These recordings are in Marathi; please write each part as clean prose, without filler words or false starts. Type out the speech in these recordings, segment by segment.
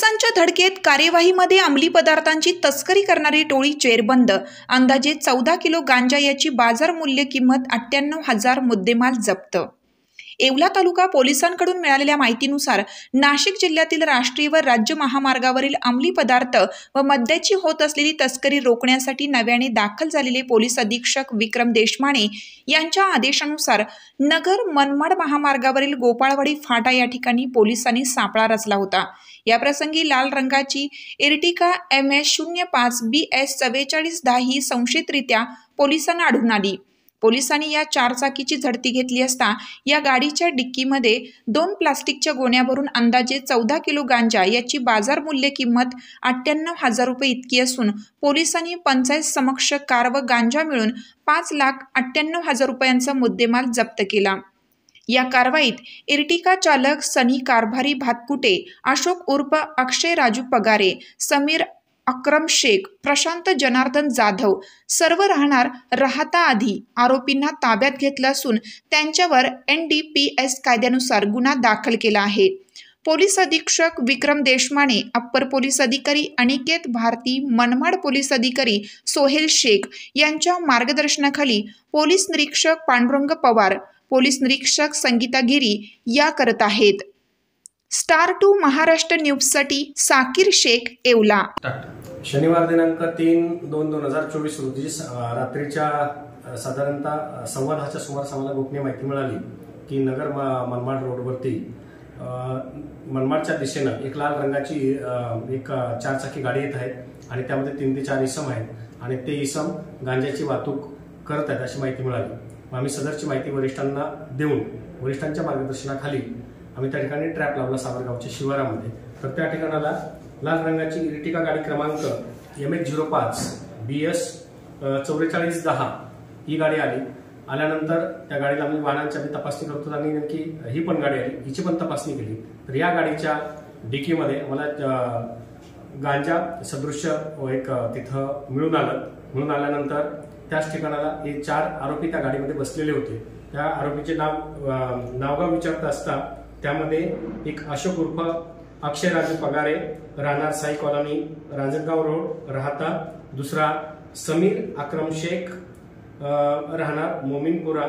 पोलिसांच्या धडकेत कार्यवाहीमध्ये अंमली पदार्थांची तस्करी करणारी टोळी जेरबंद। अंदाजे 14 किलो गांजा याची बाजार मूल्य किंमत 98,000 मुद्देमाल जप्त। येवला तालुका पोलिसांकडून मिळालेल्या माहितीनुसार नाशिक जिल्ह्यातील राष्ट्रीय व राज्य महामार्गावरील अंमली पदार्थ व मद्याची होत असलेली तस्करी रोखण्यासाठी नव्याने दाखल झालेले पोलीस अधीक्षक विक्रम देशमाने यांच्या आदेशानुसार नगर मनमाड महामार्गावरील गोपाळवाडी फाटा या ठिकाणी पोलिसांनी सापळा रचला होता। या प्रसंगी लाल रंगाची एर्टिगा MS05 BS 4410 ही संशयितरित्या पोलिसांना आढळून आली। पोलिसांनी या चारचाकीची झडती घेतली असता या गाडीच्या डिक्कीमध्ये 2 प्लास्टिकच्या गोण्या भरून अंदाजे 14 किलो गांजा याची बाजार मूल्य किंमत 98,000 रुपये इतकी असून पोलिसांनी पंचायत समक्ष कार व गांजा मिळून 5,98,000 रुपयांचा मुद्देमाल जप्त केला। या कारवाईत एर्टिगा चालक सनी कारभारी भातकुटे, अशोक उर्फ अक्षय राजू पगारे, समीर अक्रम शेख, प्रशांत जनार्दन जाधव सर्व राहणार राहता आधी आरोपींना ताब्यात घेतलं असून त्यांच्यावर NDPS कायद्यानुसार गुन्हा दाखल केला आहे। पोलीस अधीक्षक विक्रम देशमाने, अप्पर पोलीस अधिकारी अनिकेत भारती, मनमाड पोलीस अधिकारी सोहेल शेख यांच्या मार्गदर्शनाखाली पोलीस निरीक्षक पांडुरंग पवार, पोलीस निरीक्षक संगीता गिरी या करत आहेत। स्टार 2 महाराष्ट्र न्यूजसाठी साकीर शेख, येवला। शनिवार दिनांक 3/2/2024 रोजी रात्रीच्या साधारणतः 10:15च्या सुमारास आम्हाला गोपनीय माहिती मिळाली की नगर मनमाड रोडवरती मनमाडच्या दिशेनं एक लाल रंगाची एक चारचाकी गाडी येत आहे आणि त्यामध्ये 3 ते 4 इसम आहेत आणि ते इसम गांजाची वाहतूक करत आहेत अशी माहिती मिळाली। आम्ही सदरची माहिती वरिष्ठांना देऊन वरिष्ठांच्या मार्गदर्शनाखाली आम्ही त्या ठिकाणी ट्रॅप लावला सावरगावच्या शिवारामध्ये। तर त्या ठिकाणाला लाल रंगाची एर्टिगा गाडी क्रमांक MS05 BS 4410 ही गाडी आली। आल्यानंतर त्या गाडीला आम्ही वाहनांची तपासणी करतो आणि नेमकी ही पण गाडी आली, हिची पण तपासणी केली। तर या गाडीच्या डिकीमध्ये मला गांजा सदृश्य एक तिथं मिळून आलं। मिळून आल्यानंतर त्याच ठिकाणाला हे 4 आरोपी त्या गाडीमध्ये बसलेले होते। त्या आरोपीचे नावगाव विचारत असता त्यामध्ये एक अशोक उर्फ अक्षय राजू पगारे, राहणार साई कॉलनी, राजगाव रोड, राहता। दुसरा समीर अक्रम शेख, राहणार मोमीनपुरा,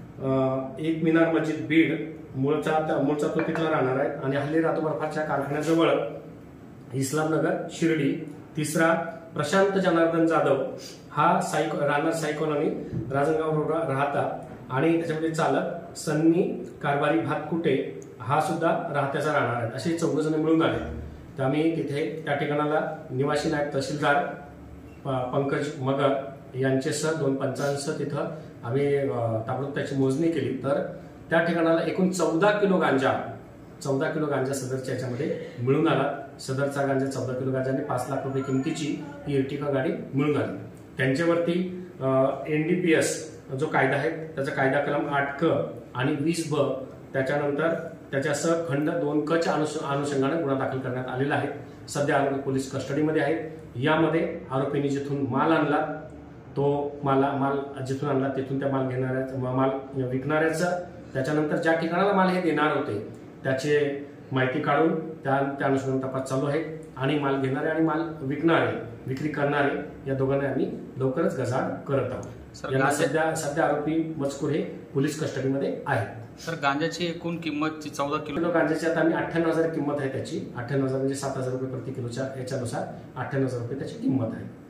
एक मिनार मस्जिद बीड, मूळचा तो तिथला राहणार आहे आणि हल्ली राहतो बर्फाच्या कारखान्याजवळ इस्लामनगर शिर्डी। तिसरा प्रशांत जनार्दन जाधव, हा राहणार साई कॉलनी, राजगाव रोड, राहता आणि त्याच्यामध्ये चालक सन्नी कारभारी भातकुटे, हा सुद्धा राहत्याचा राहणार आहे। असे 14 जण मिळून आले। तर आम्ही तिथे त्या ठिकाणाला निवासी नायब तहसीलदार पंकज मगर यांच्यासह 2 पंचांसह तिथं आम्ही ताबडतोब त्याची मोजणी केली। तर त्या ठिकाणाला एकूण 14 किलो गांजा सदरच्या याच्यामध्ये मिळून आला। सदरचा गांजा 14 किलो गांजा आणि 5 लाख रुपये किमतीची ही एर्टिगा गाडी मिळून आली। त्यांच्यावरती NDPS जो कायदा आहे त्याचा कायदा कलम 8क आणि 20ब त्याच्यानंतर त्याच्यासह खंड 2क अनुषंगाने गुन्हा दाखल करण्यात आलेला आहे। सध्या आरोपी पोलीस कस्टडीमध्ये आहेत। यामध्ये आरोपींनी जिथून माल आणला तो माल जिथून आणला तिथून त्या माल विकणाऱ्याचं, त्याच्यानंतर ज्या ठिकाणाला माल हे देणार होते त्याचे माहिती काढून त्या अनुषंगाने तपास चालू आहे आणि माल घेणारे आणि माल विक्री करणारे या दोघांना आम्ही लवकरच गजाआड करत आहोत। यांना सध्या आरोपी मजकूर हे पोलीस कस्टडीमध्ये आहेत। सर, गांजाची एकूण किंमत 14 किलो गांजाची आता आम्ही 98,000 किंमत आहे त्याची। 98,000 म्हणजे 7,000 रुपये प्रति किलोच्या याच्यानुसार 98,000 रुपये त्याची किंमत आहे।